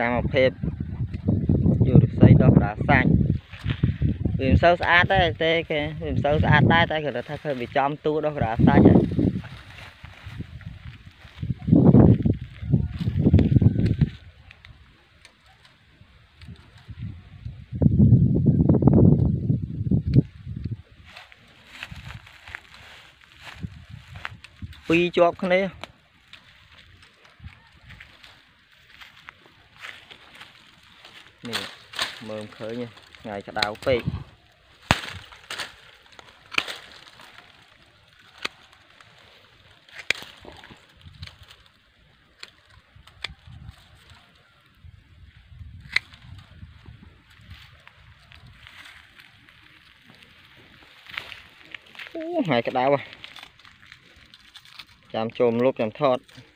cam một phép dù được xây đó đã xanh vì sâu sát đấy thế cái vì sâu sát đấy tay cái là thay vì chom tu đó đã xanh rồi pi chọp cái này nè mơm khởi nha ngày cả đào phê ngày cả đào à chạm chôm lúc chạm thọt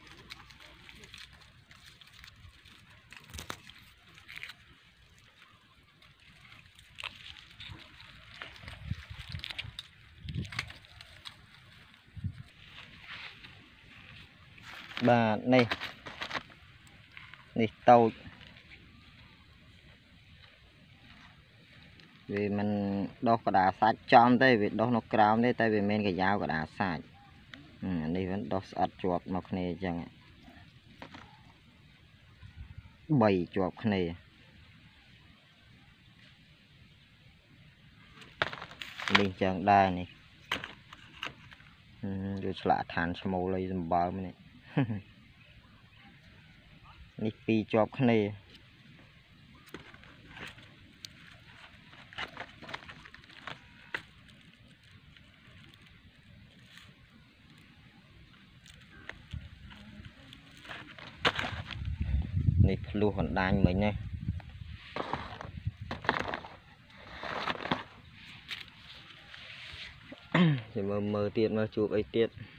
bà này này tàu vì mình đo có đá sát chom đây vì đo nó cao đây tại vì men cái dao có đá sát đây vẫn đo sát chuột một này chẳng bảy chuột này mình chẳng đai này rồi lạ than small lấy dùm bờ này này pi chuột này này luôn còn đai mình này thì mơ tiệt mơ chụp ấy tiệt